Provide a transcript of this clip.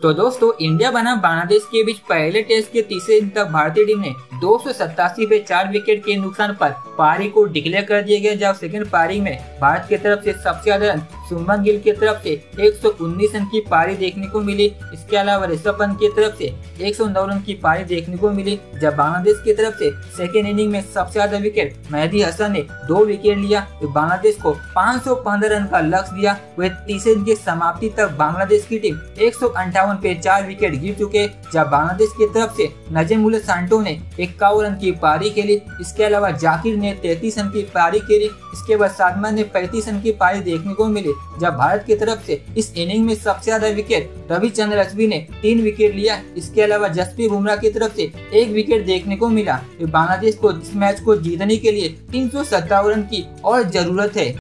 तो दोस्तों इंडिया बनाम बांग्लादेश के बीच पहले टेस्ट के तीसरे दिन तक भारतीय टीम ने 287 पे 4 विकेट के नुकसान पर पारी को डिक्लेयर कर दिया गया, जब सेकंड पारी में भारत की तरफ से सबसे ज्यादा रन शुभमन गिल की तरफ से 119 रन की पारी देखने को मिली। इसके अलावा ऋषभ पंत की तरफ से 109 रन की पारी देखने को मिली, जब बांग्लादेश की तरफ से सेकेंड इनिंग में सबसे ज्यादा विकेट मेहदी हसन ने 2 विकेट लिया। तो बांग्लादेश को 515 रन का लक्ष्य दिया। वह तीसरे दिन की समाप्ति तक बांग्लादेश की टीम 158 पे 4 विकेट गिर चुके, जब बांग्लादेश की तरफ से नजमुल सांटो ने 51 रन की पारी खेली। इसके अलावा जाकिर ने 33 रन की पारी खेली। इसके बाद सादमान ने 35 रन की पारी देखने को मिली, जब भारत की तरफ से इस इनिंग में सबसे ज्यादा विकेट रविचंद्रन अश्विन ने 3 विकेट लिया। इसके अलावा जसप्रीत बुमराह की तरफ से 1 विकेट देखने को मिला। बांग्लादेश को इस मैच को जीतने के लिए 357 रन की और जरूरत है।